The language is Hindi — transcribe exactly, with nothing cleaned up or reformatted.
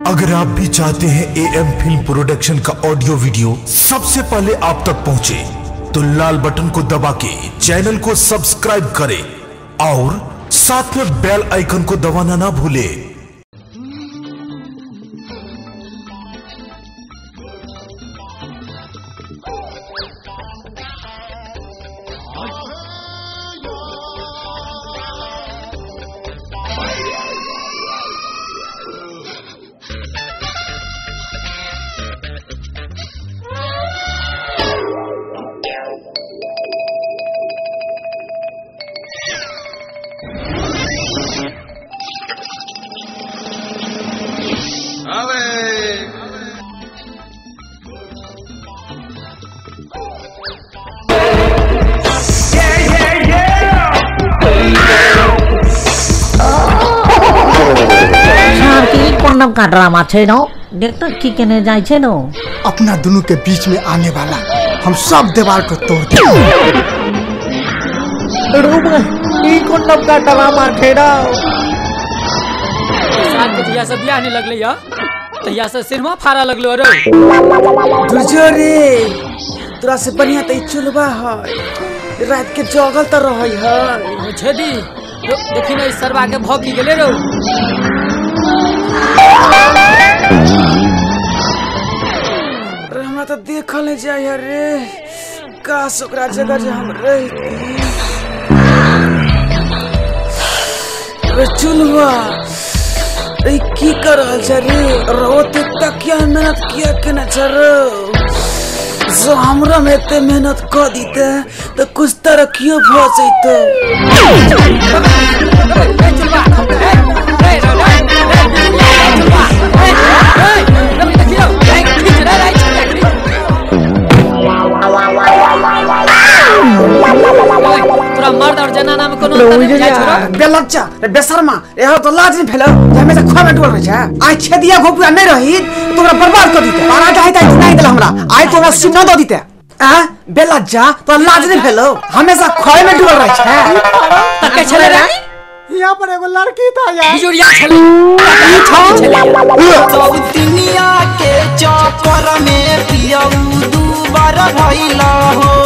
अगर आप भी चाहते हैं एएम फिल्म प्रोडक्शन का ऑडियो वीडियो सबसे पहले आप तक पहुंचे, तो लाल बटन को दबा के चैनल को सब्सक्राइब करें और साथ में बेल आइकन को दबाना ना भूलें। का ड्रामा छे न देखता की केने जाय छे न अपना दोनों के बीच में आने वाला हम सब दीवार को तोड़ देंगे। ई कोन नब का ड्रामा खेड़ा साथ के जिया से बियाह ने लगले या तैया से सिरमा फारा लगलो रे दुजो रे तोरा से बढ़िया त चुलबा है रात के जगल त रहई है छेदी देखी न इस सरवा के भौकी गेले रो अरे हमरा तो देखल जाय रे काश ओकरा जगह जे हम रहती। अरे चुलवा रे की कर रहल छ रे रोते तक क्या मेहनत किया के न छ रे जो हमरा में एते मेहनत क दीते तो कुछ तरक्कियो भ जइतो। तोरा मर्द और जनाना में कोनो अंतर नहीं जाय छोरा बेलच्चा रे बेशर्मा एहो तो लाज नहीं भेलो जे हमेशा खुआ में डुबल रह छै आइ छेदिया घोपुआ नहीं रही तोरा बर्बाद कर दीते पारा के आइता नहीं देला हमरा आइ तोरा सिन्ना द दीते आ बेलच्चा तो लाज नहीं भेलो हमेशा खुआ में डुबल रह छै त के छले रे यहाँ पर एगो लड़की था यार बिजोरिया छले तो दुनिया के चक्कर में पियऊ दू बार भइला हो